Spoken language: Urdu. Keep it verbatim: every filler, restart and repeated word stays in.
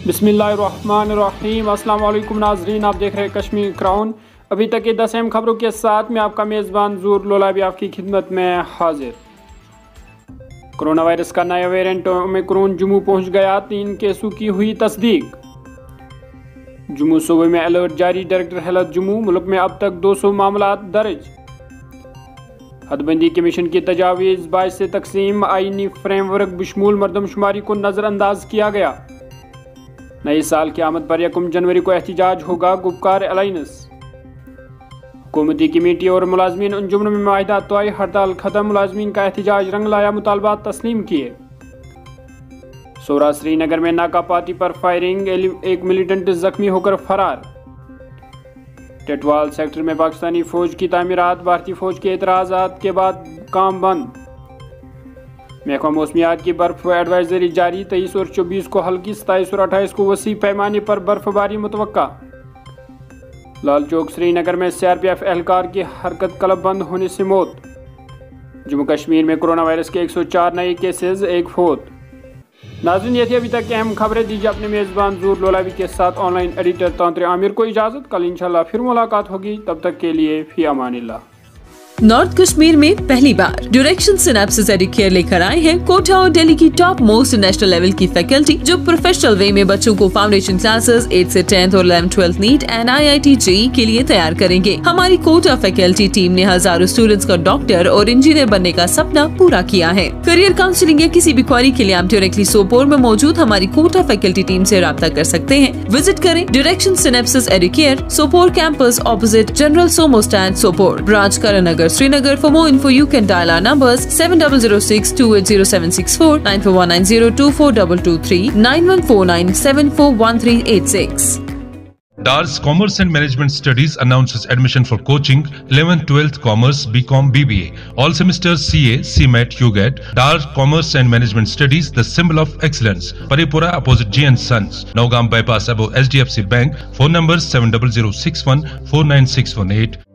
بسم اللہ الرحمن الرحیم۔ السلام علیکم ناظرین، آپ دیکھ رہے ہیں کشمیر کراؤن۔ ابھی تک یہ دس اہم خبروں کے ساتھ میں آپ کا میزبان ظہور لولابی آپ کی خدمت میں حاضر۔ کرونا وائرس کا نیا ویرینٹ اومیکرون جموں پہنچ گیا، تین کیسوں کی ہوئی تصدیق۔ جموں صوبے میں الرٹ جاری، ڈائریکٹر ہیلتھ جموں۔ ملک میں اب تک دو سو معاملات درج۔ حد بندی کمیشن کی تجاویز باعث سے تقسیم آئینی فریم ورک بشمول مردم شماری کو نظر انداز کیا گیا۔ نئے سال کی آمد پر یکم جنوری کو احتجاج ہوگا، گپکار الائنس۔ حکومتی کمیٹی اور ملازمین انجمن میں معاہدہ طے، ہڑتال ختم، ملازمین کا احتجاج رنگ لایا، مطالبات تسلیم کیے۔ سورا سری نگر میں ناکا پاتی پر فائرنگ، ایک ملیٹنٹ زخمی ہو کر فرار۔ ٹٹوال سیکٹر میں پاکستانی فوج کی تعمیرات، بھارتی فوج کے اعتراضات کے بعد کام بند۔ محکمہ موسمیات کی برف ایڈوائزری جاری، تیئیس اور چوبیس کو ہلکی، ستائیس اور اٹھائیس کو وسیع پیمانے پر برف باری متوقع۔ لال چوک سری نگر میں سی آر پی ایف اہلکار کی حرکت کلب بند ہونے سے موت۔ جموں کشمیر میں کرونا وائرس کے ایک سو چار نئے کیسز، ایک فوت۔ ناظرین، یہ تھی ابھی تک کی اہم خبریں۔ دیجیے اپنے میزبان ظہور لولابی کے ساتھ آن لائن ایڈیٹر تانتر عامر کو اجازت۔ کل انشاءاللہ پھر ملاقات ہوگی، تب تک کے لیے فی امان اللہ۔ نارتھ کشمیر میں پہلی بار ڈائریکشن سینپسس ایڈوکیئر لے کر آئے ہیں کوٹا اور دہلی کی ٹاپ موسٹ نیشنل لیول کی فیکلٹی، جو پروفیشنل وے میں بچوں کو فاؤنڈیشن کلاسز ایٹ سے ٹینتھ اور eleven twelfth NEET and I I T J کے لیے تیار کریں گے۔ ہماری کوٹا فیکلٹی ٹیم نے ہزاروں اسٹوڈنٹس کا ڈاکٹر اور انجینئر بننے کا سپنا پورا کیا ہے۔ کریئر کاؤنسلنگ یا کسی بھی کوئری کے لیے آپ ڈائریکٹلی سوپور میں موجود ہماری کوٹا فیکلٹی ٹیم سے رابطہ کر سکتے ہیں۔ وزٹ کریں Direction Synapsis Educare, Sopore campus opposite general Sumo stand, Sopore, branch Karan Nagar, Sri Nagar. For more info, you can dial our numbers seven zero zero six two eight zero seven six four, nine four one nine zero two four two two three, nine one four nine seven four one three eight six. D A R S Commerce and Management Studies announces admission for coaching eleventh, twelfth Commerce, B Com, B B A. All semesters C A, C M A T, U G A T. D A R S Commerce and Management Studies, the symbol of excellence. Paripura opposite G and Sons. Naugam bypass above H D F C Bank. Phone number seven zero zero six one four nine six one eight.